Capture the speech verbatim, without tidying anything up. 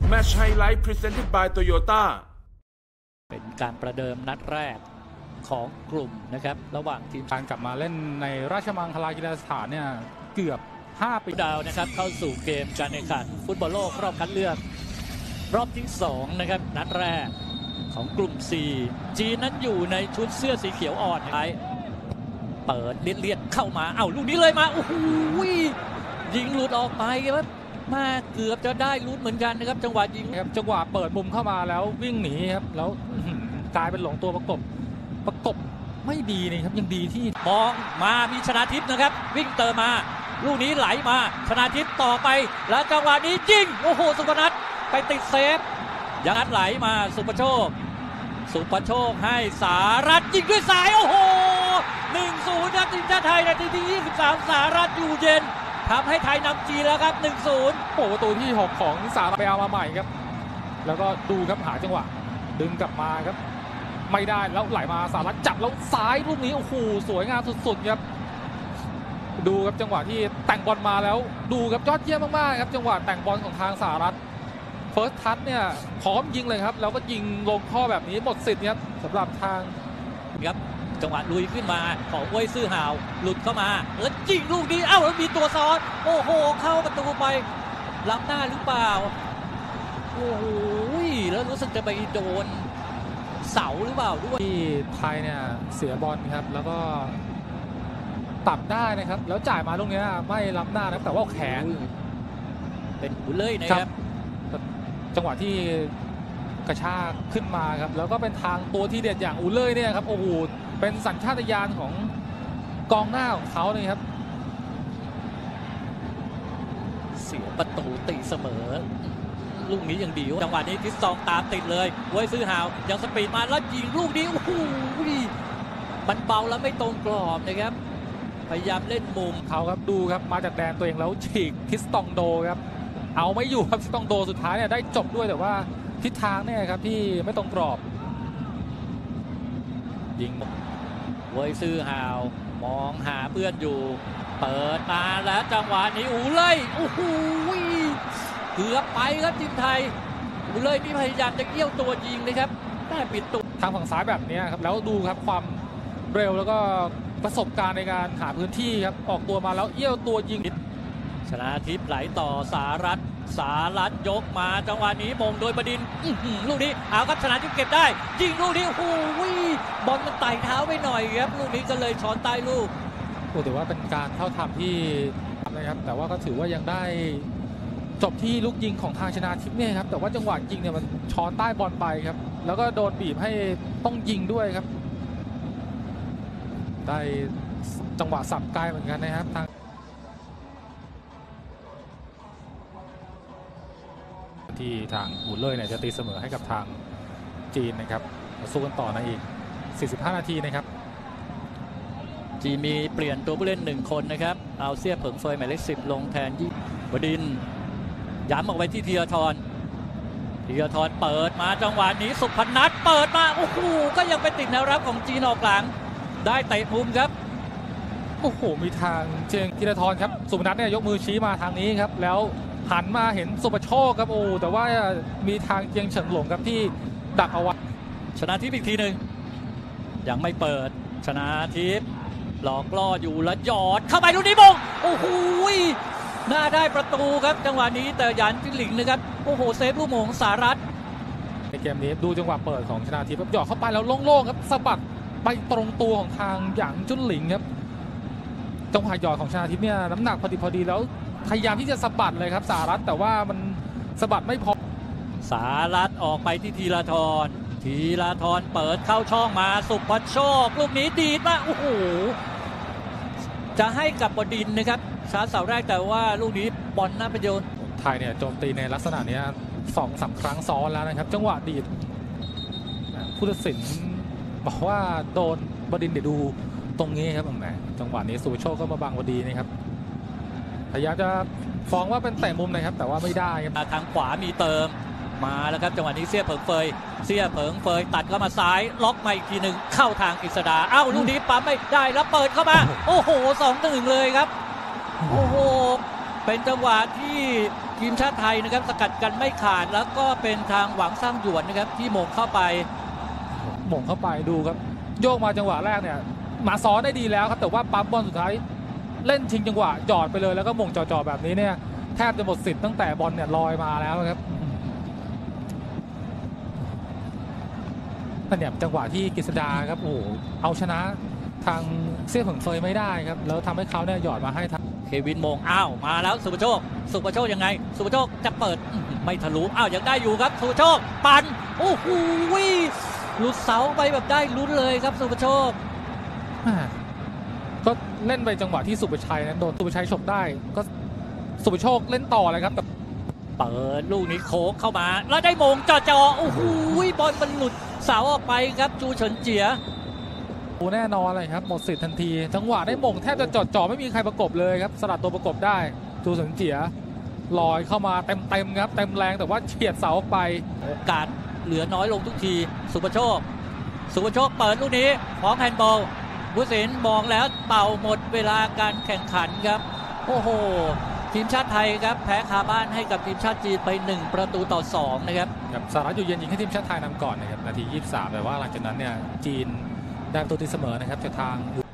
Match Highlight Presented by Toyota เป็นการประเดิมนัดแรกของกลุ่มนะครับระหว่างทีมการกลับมาเล่นในราชมังคลากีฬาสถานเนี่ยเกือบห้าปีดาวนะครับเข้าสู่เกมการแข่งขันฟุตบอลโลกรอบคัดเลือกรอบที่สองนะครับนัดแรกของกลุ่ม C จีนนั้นอยู่ในชุดเสื้อสีเขียวอ่อนไเปิดเลียดๆเข้ามาเอ้าลูกนี้เลยมาโอ้โหยิงหลุดออกไปครับมาเกือบจะได้ลุ้นเหมือนกันนะครับจังหวะยิงครับจังหวะเปิดมุมเข้ามาแล้ววิ่งหนีครับแล้วกลายเป็นหลงตัวประกบประกบไม่ดีนะครับยังดีที่มองมามีชนาทิพย์นะครับวิ่งเติมมาลูกนี้ไหลมาชนาทิพย์ต่อไปแล้วจังหวะนี้ยิงโอ้โหสุพนัทไปติดเซฟยังนัดไหลมาสุปโชคสุปโชคให้สารัตยิงด้วยสายโอ้โห หนึ่งศูนย์ ครับทีมชาติไทยนาทีที่ยี่สิบสามสารัตอยู่เย็นทำให้ไทยนำจีนแล้วครับ หนึ่งศูนย์โอ้ประตูที่หกของสารัตไปเอามาใหม่ครับแล้วก็ดูครับหาจังหวะดึงกลับมาครับไม่ได้แล้วไหลมาสารัตจับแล้วซ้ายลูกนี้โอ้โหสวยงามสุดๆครับดูครับจังหวะที่แต่งบอลมาแล้วดูครับยอดเยี่ยมมากๆครับจังหวะแต่งบอลของทางสารัตเฟิร์สทัชเนี่ยพร้อมยิงเลยครับแล้วก็ยิงลงข้อแบบนี้หมดสิทธิ์ครับสำหรับทางครับจังหวะลุยขึ้นมาของเว่ยซื่อหาวหลุดเข้ามาแล้วยิงลูกนี้เอ้าแล้วมีตัวซ้อนโอ้โหเข้าประตูไปล้ำหน้าหรือเปล่าโอ้โหแล้วรู้สึกจะไปโดนเสาหรือเปล่าด้วยที่ไทยเนี่ยเสียบอลครับแล้วก็ตัดได้นะครับแล้วจ่ายมาลูกนี้ไม่ล้ำหน้านะแต่ว่าแขนเป็นหูเล่ยนะครับจังหวะที่กระชากขึ้นมาครับแล้วก็เป็นทางตัวที่เด็ดอย่างอูเล่ยเนี่ยครับโอ้โหเป็นสัญชาตญาณของกองหน้าของเขาเลยครับเสียประตูตีเสมอลูกนี้ยังดีจังหวะนี้ทิสตองตามติดเลยเว้ยซื้อหาวยังสปีดมาแล้วยิงลูกนี้โอ้โหมันเบาแล้วไม่ตรงกรอบนะครับพยายามเล่นมุมเขาครับดูครับมาจากแดนตัวเองแล้วฉีกทิสตองโดครับเอาไม่อยู่ครับทิสตองโดสุดท้ายเนี่ยได้จบด้วยแต่ว่าทิศทางเนี่ยครับที่ไม่ตรงกรอบยิงเว้ยซื่อหาวมองหาเพื่อนอยู่เปิดมาแล้วจังหวะนี้อูเล่ยโอ้โหเกือบไปครับทีมไทยอูเล่ยนี่พยายามจะเกี่ยวตัวยิงเลยครับแต่ปิดตัวทางฝั่งซ้ายแบบนี้ครับแล้วดูครับความเร็วแล้วก็ประสบการณ์ในการหาพื้นที่ครับออกตัวมาแล้วเอี้ยวตัวยิงชนะทิพย์ไหลต่อสารัตสารัตยกมาจังหวะนี้มงโดยบดินทร์ลูกนี้เอาครับชนะทิพย์เก็บได้ยิงลูกนี้โอ้โหบอลมันไต่เท้าไปหน่อยครับลูกนี้ก็เลยช้อนใต้ลูกโอ้แต่ว่าเป็นการเข้าทำที่นะครับแต่ว่าก็ถือว่ายังได้จบที่ลูกยิงของทางชนะทิพย์เนี่ยครับแต่ว่าจังหวะยิงเนี่ยมันช้อนใต้บอลไปครับแล้วก็โดนบีบให้ต้องยิงด้วยครับได้จังหวะสับไกลเหมือนกันนะครับทางที่ทางอูเล่ยเนี่ยจะตีเสมอให้กับทางจีนนะครับสู้กันต่อในอีกสี่สิบห้านาทีนะครับจีนมีเปลี่ยนตัวผู้เล่นหนึ่งคนนะครับเอาเสี้ยเผิงเฟยหมายเลขสิบลงแทนยี่บดินย้ำออกไปที่ธีรทรธีรทรเปิดมาจังหวะนี้สุพนัทเปิดมาโอ้โหก็ยังไปติดแนวรับของจีนออกหลังได้เตะมุมครับโอ้โหมีทางเชียงธีรทรครับสุพนัทเนี่ยยกมือชี้มาทางนี้ครับแล้วหันมาเห็นสุปโชคครับโอ้แต่ว่ามีทางเจียงเฉิงหลงครับที่ดักเอาไว้ชนะทิพย์อีกทีหนึ่งยังไม่เปิดชนะทิพย์หลอกล่ออยู่แล้วหยอดเข้าไปลูกนี้มงโอ้โหน่าได้ประตูครับจังหวะนี้แต่หยันจิ้นหลิงนะครับโอ้โหเซฟลูกโมงสารัตในเกมนี้ดูจังหวะเปิดของชนะทิพย์ครับหยอดเข้าไปแล้วโล่งๆครับสะบัดไปตรงตัวของทางหยางจุ้นหลิงครับจังหวะหยอดของชนะทิพย์เนี่ยน้ำหนักพอดีพอดีแล้วพยายามที่จะสะบัดเลยครับสารัตแต่ว่ามันสะบัดไม่พอสารัตออกไปที่ธีรทรธีรทรเปิดเข้าช่องมาสุพโชคลูกนี้ดีดมากโอ้โหจะให้กับบดินนะครับชาร์จเสาแรกแต่ว่าลูกนี้บอลน่าประโยชน์ไทยเนี่ยโจมตีในลักษณะนี้สองสามครั้งซ้อนแล้วนะครับจังหวะดีดผู้ตัดสินบอกว่าโดนบดินเดี๋ยวดูตรงนี้ครับแหมจังหวะนี้สุพโชคก็มาบังบดินนะครับพยายามจะฟ้องว่าเป็นเตะมุมนะครับแต่ว่าไม่ได้ครับทางขวามีเติมมาแล้วครับจังหวะนี้เสี้ยเผิงเฟยเสี้ยเผิงเฟยตัดเข้ามาซ้ายล็อกมาอีกทีหนึ่งเข้าทางกฤษดาเอ้าลูกนี้ปั๊มไม่ได้แล้วเปิดเข้ามาโอ้โหสองหนึ่งเลยครับโอ้โหเป็นจังหวะที่ทีมชาติไทยนะครับสกัดกันไม่ขาดแล้วก็เป็นทางหวังสร้างหยวนนะครับที่มงเข้าไปมงเข้าไปดูครับโยกมาจังหวะแรกเนี่ยมาซ้อนได้ดีแล้วครับแต่ว่าปั๊บบอลสุดท้ายเล่นชิงจังหวะจอดไปเลยแล้วก็มงจ่อๆแบบนี้เนี่ยแทบจะหมดสิทธิ์ตั้งแต่บอลเนี่ยลอยมาแล้วครับนั่นเนี่ยจังหวะที่กฤษดาครับโอ้เอาชนะทางเซี่ยเผิงเฟยไม่ได้ครับแล้วทำให้เขาเนี่ยหยอดมาให้ทางเควินมงอ้าวมาแล้วสุภโชคสุภโชคยังไงสุภโชคจะเปิดไม่ทะลุอ้าวยังได้อยู่ครับสุภโชคปั่นโอ้โหหลุดเสาไปแบบได้ลุ้นเลยครับสุภโชคก็เล่นไปจังหวะที่สุภชัยนั้นโดนสุภชัยฉกได้ก็สุภโชคเล่นต่อเลยครับเปิดลูกนี้โค้งเข้ามาแล้วได้มงจ่อจ่อโอ้โหบอลมันหลุดเสาออกไปครับจูเฉินเจี๋ยโอ้แน่นอนเลยครับหมดสิทธิ์ทันทีจังหวะได้มงแทบจะจอดจ่อไม่มีใครประกบเลยครับสลัดตัวประกบได้จูเฉินเจี๋ยลอยเข้ามาเต็มเต็มครับเต็มแรงแต่ว่าเฉียดเสาออกไปโอกาสเหลือน้อยลงทุกทีสุภโชคสุภโชคเปิดลูกนี้พร้อมแฮนด์บอลผู้สินมองแล้วเป่าหมดเวลาการแข่งขันครับโอ้โหทีมชาติไทยครับแพ้คาบ้านให้กับทีมชาติจีนไปหนึ่งประตูต่อสองนะครับสหรัฐอยู่เย็นยิงให้ทีมชาติไทยนำก่อนนะครับนาทียี่สิบสามแต่ว่าหลังจากนั้นเนี่ยจีนได้ประตูตีเสมอนะครับจากทาง